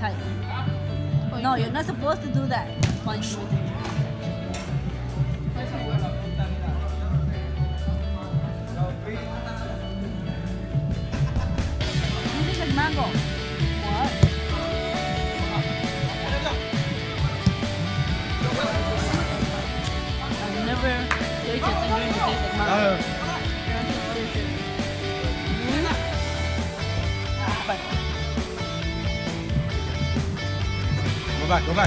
tight. No, you're not supposed to do that. Punch with it. This is like mango. What? I've never tasted a drink that tastes like mango. Go back, go back.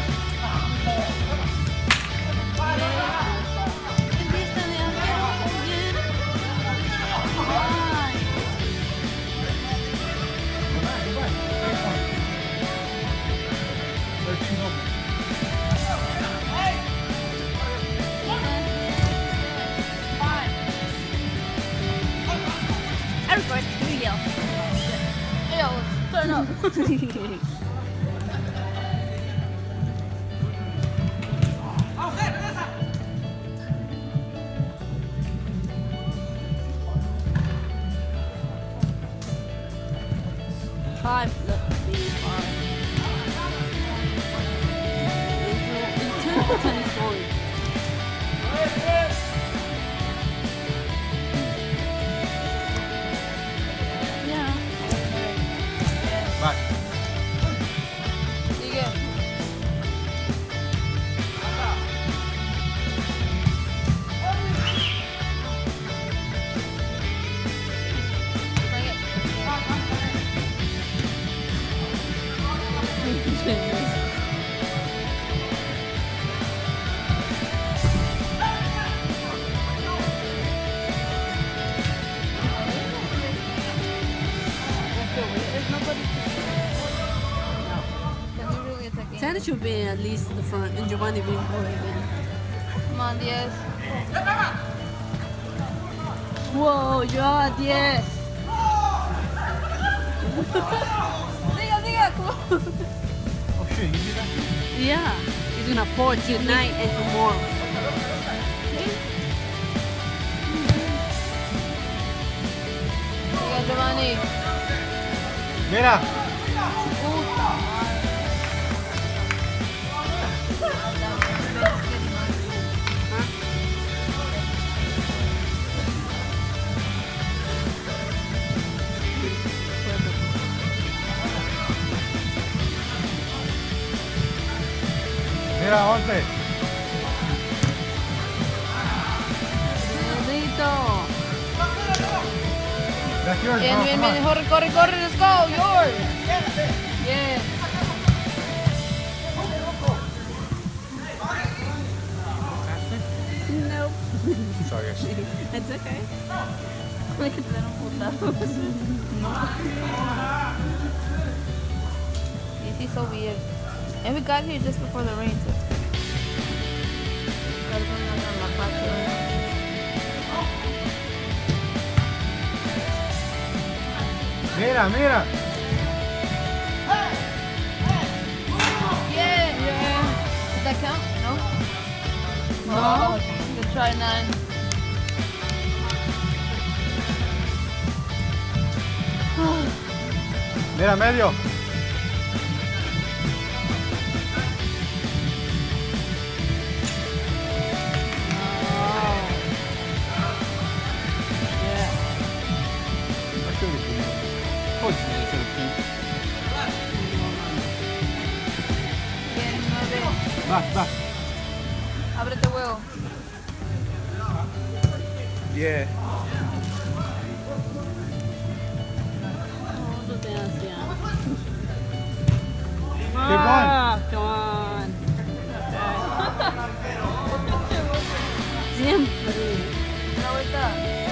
Turn up. 5, let's see, 5. Into the tennis ball. Yeah. Back. Sigue. Santa should be at least the front, and Giovanni being forward again. Come on, Diaz. Whoa, you're 10. Siga, come on. Oh shit, you did that? Yeah, he's gonna pour tonight and tomorrow. Siga, Giovanni. Mira. Puta madre. Mira, 11. That's yours, Bien, bro. bien, Come bien. on. Corre, corre, let's go. Yours. Bien. Nope. Sorry, guys. It's okay. Look at little putados. This is so weird. And we got here just before the rain, so it's Mira, mira. Yeah. Does that count? No? No. Let's try 9. Mira, medio. Bien, 9. Back. Ábrete huevo. Yeah. Oh, no te hacía. Keep Ah, come on. Siempre. Una vuelta.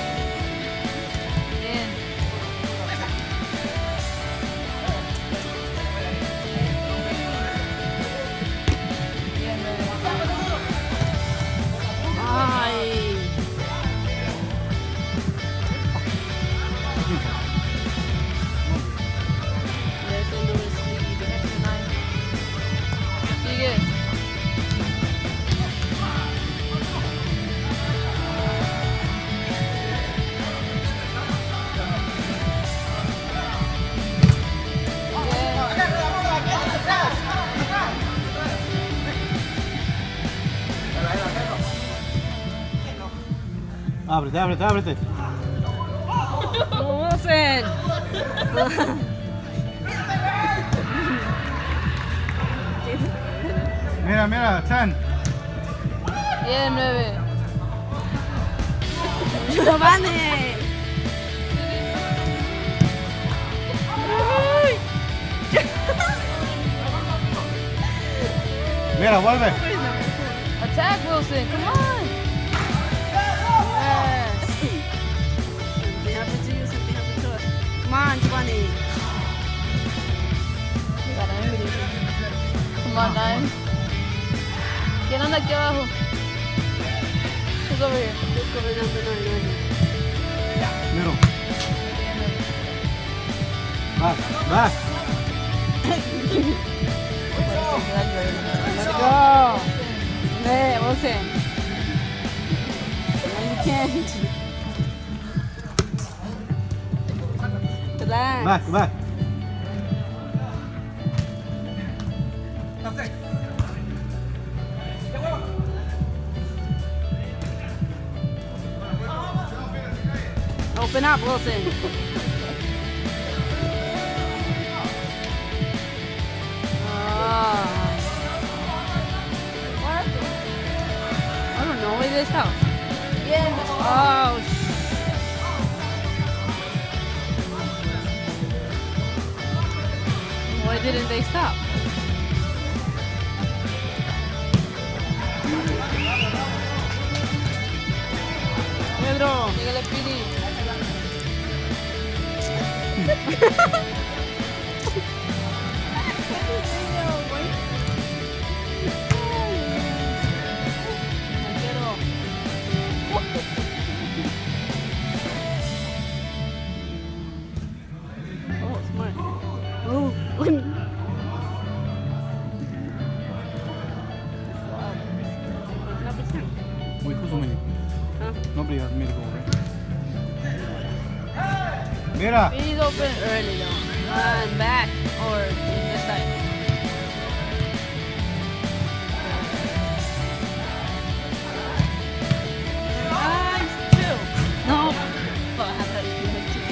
Bien. Bien, bebé. Ay. There's Ábrete, ábrete, ábrete. Wilson. Mira, mira, 10. Yeah, 9. Giovanni. Mira, vuelve. Attack Wilson, come on. Yes. Something happened to you, something happened to us. Come on, Giovanni. Come on, 9. ¿Quién anda aquí abajo? Who's over here? Let's go to number 9. Middle. Back, back. Let's go. Hey, Wilson. No, you can't. Relax. Back, back. Open up, Wilson. I don't know. Where did they stop? Oh, why didn't they stop? Pedro. Dígale, Pidi. Oh, smart. Oh. Number 10. Wait, who's winning? Huh? Nobody has made a goal, right? Mira. Pidi's open early though. And back or this side. Nice, 2. No. Oh, I have that feeling too.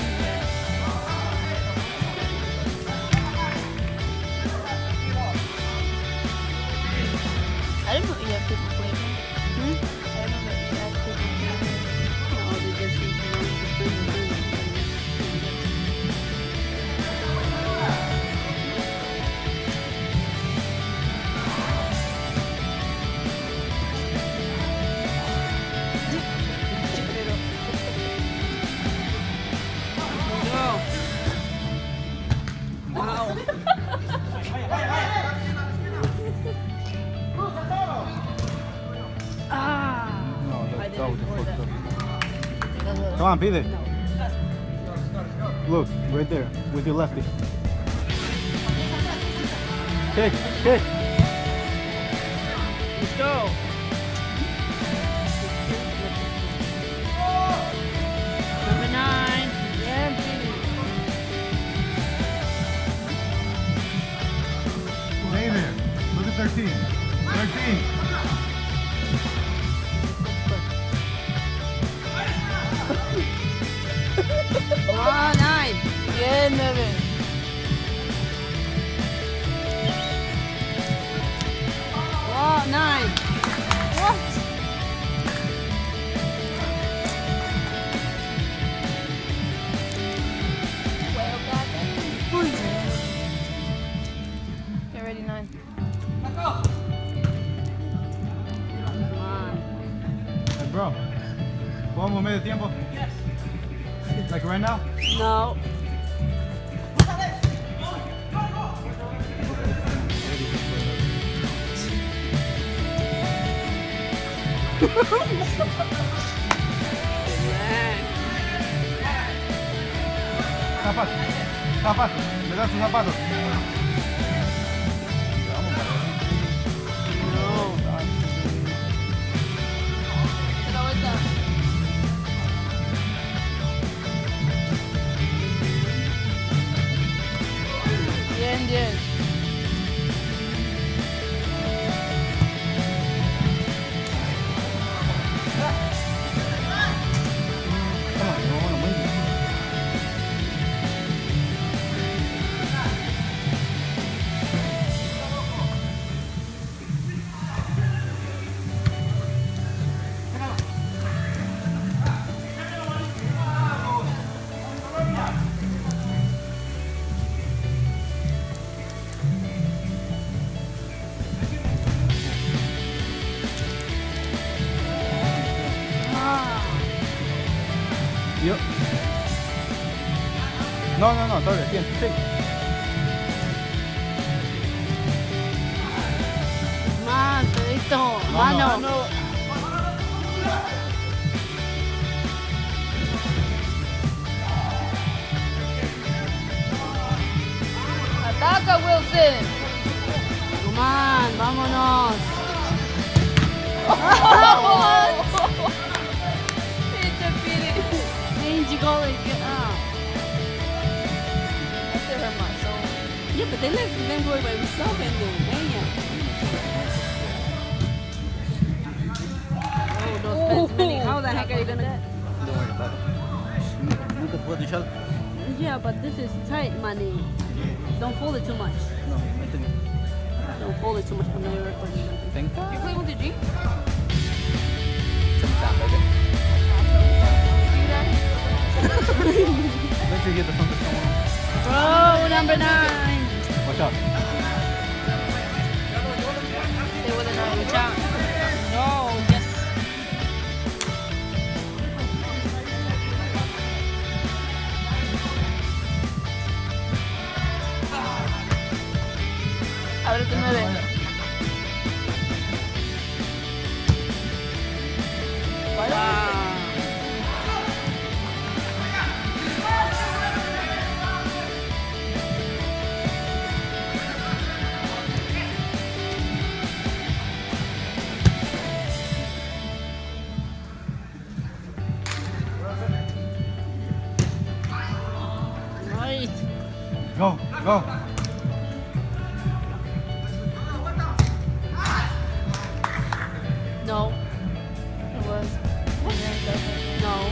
I didn't know you have people playing. Hmm? I didn't know you have people playing. No, they just need to know the friends. No, I that didn't was score fucked that. up. Come on, pide. No. Look, right there, with your lefty. Kick, kick. Let's go. Number 9. Yeah, Stay there. Look at 13. 13. Come on, 9. Yeah, 9. Oh, 9. What? Get ready, 9. Come on. Hey, bro. ¿Podemos medio tiempo? Like right now? No. Zapatos. Zapatos. Me das tus zapatos. Se la vuelta. Bien, 10. 30, 10, sí. Más, Pedrito. Mano. Ataca, Wilson. Come on, vámonos. He defeated. Change goal and get out. That shit hurt my soul. Yeah, but they let them go by themselves and then damn. Oh, those pets many. How the heck are you gonna? Don't worry about it. Nunca puedo deixar. Yeah, but this is tight money. Don't fold it too much. No, I think. Don't fold it too much. I'm not recording. Think. You play with the G? Sometime, baby. See Make sure you get the front of someone. Bro, number 9. Watch out. Stay with it now. Watch out. No, yes. Ábrete 9. Right. Go, go. No. It was. No.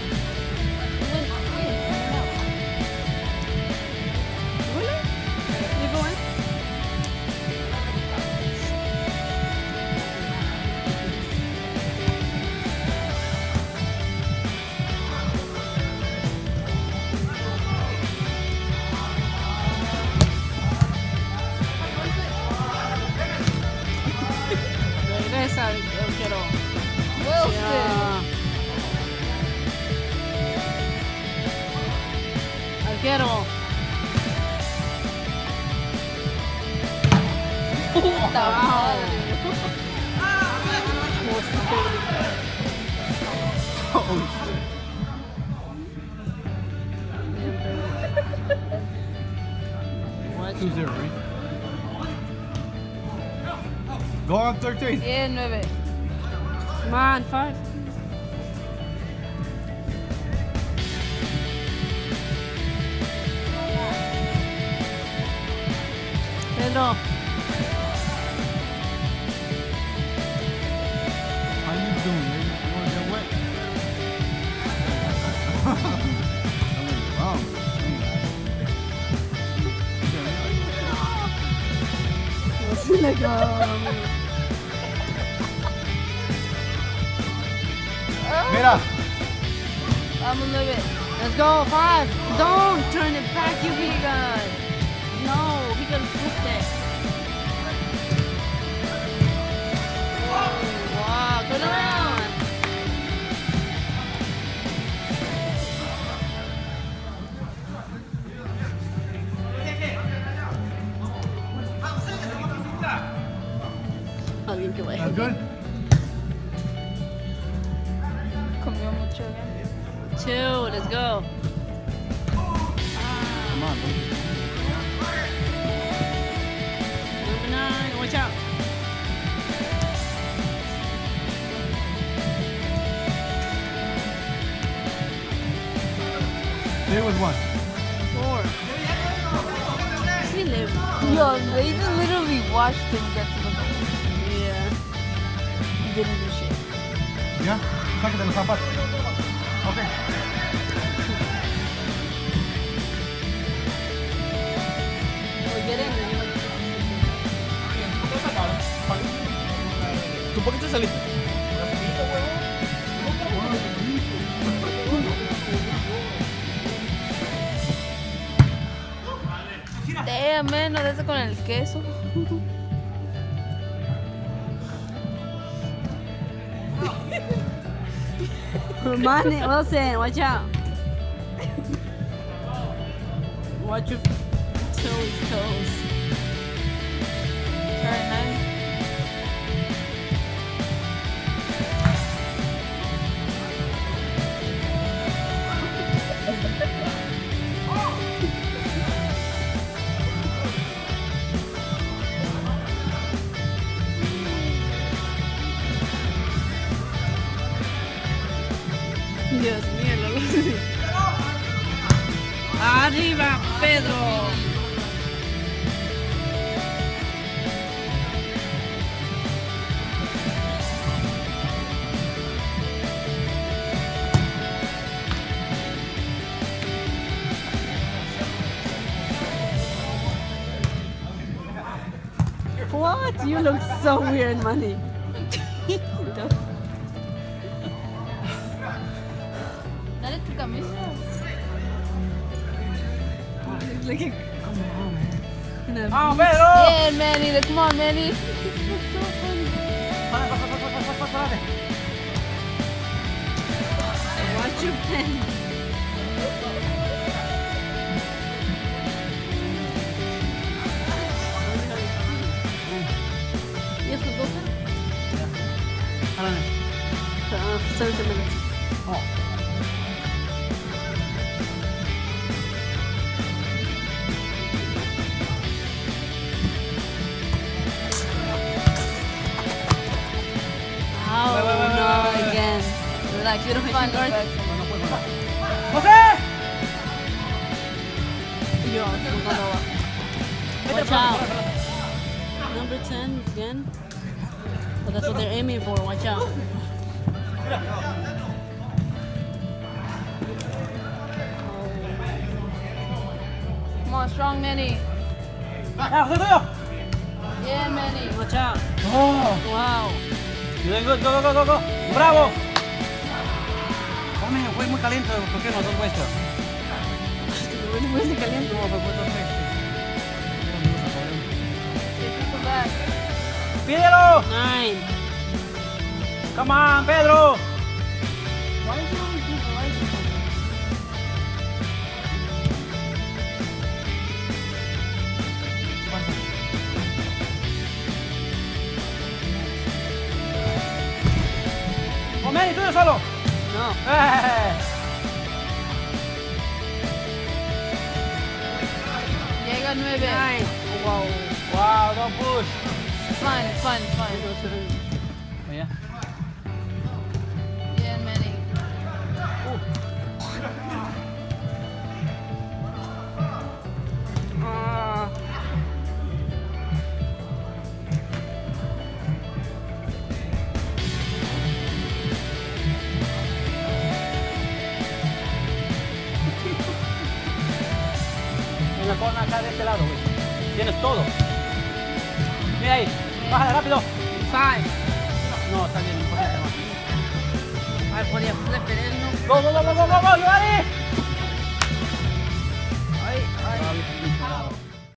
Really? You going? Regresa, quiero. Wilson. Yeah. Arquero. Puta madre. Oh, shit. What? 2-0, right? Go on 13. 9. Come on, 5. Pedro. How you doing, baby? You wanna get wet? I went wrong. Mira. Vamos 9. Let's go, 5. Don't turn it back, you big guy. No, he got flipped it. Wow, turn around. Alguien que vaya. That's good? Comió mucho bien. 2, let's go. Come on, baby. Number 9, watch out. Stay with 1. 4. He lived. Yo, they just literally watched him get to the goal. Yeah. He didn't do shit. Yeah? Sáquete los zapatos. Okay. We're getting ¿Tú por qué te saliste? Damn, man, no de eso con el queso. Money, Wilson, watch out. Watch your toes. Turn 9. Dios mío, Arriba, Pedro. What? You look so weird, Manny. Dale tu camisa. Come on, man. ¡Vamos, Pedro! Yeah, Manny. Come on, Manny. Párate. Watch your pen. ¿Y estos 12? Párate. 30 minutes. Oh. Oh, Wait. no, again. Relax, you don't have to guard. ¡José! Yo, watch out. Number 10 again. But that's what they're aiming for. Watch out. Come on, strong Manny. ¡Ah, José, tuyo! Yeah, Manny. Watch out. ¡Oh! Wow. You're doing good. Go. ¡Bravo! Hombre, fue muy caliente. ¿Por qué no dos puestos? Muy caliente. No, fue puesto tres. Get people back. ¡Pídelo! 9. ¡Come on, Pedro! Why is it always being Elijah? ¡Oh, Manny, tuyo solo! No. Llega 9. 9. Wow. ¡Wow, don't push! It's fine. Oh, yeah. Yeah, Manny. En la corona acá de este lado, güey. Tienes todo. Mira ahí. Bájale rápido. 5. No, está bien, un poquito más. Ay, podía flip it in, no? Go, you ready?